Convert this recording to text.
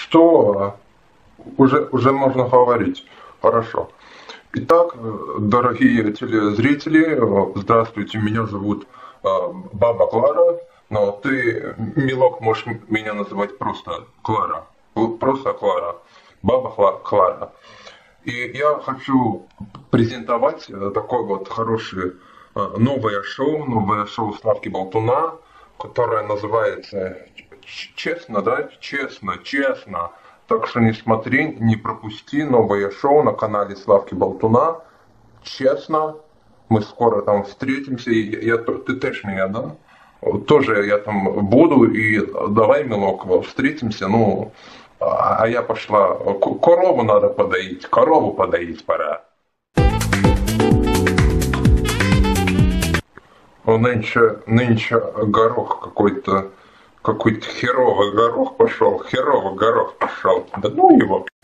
Что уже можно говорить. Хорошо. Итак, дорогие телезрители, здравствуйте, меня зовут Баба Клара, но ты, милок, можешь меня называть просто Клара. Просто Клара. Баба Клара. И я хочу презентовать такое вот хорошее новое шоу Славки Болтуна, которое называется «Честно», да? Честно. Так что не смотри, не пропусти новое шоу на канале Славки Болтуна. Честно. Мы скоро там встретимся. Ты теж меня, да? Тоже я там буду. И давай, милок, встретимся. Ну, а я пошла. Корову надо подоить. Корову подоить пора. Нынче горох какой-то херовый горох пошел. Да ну его.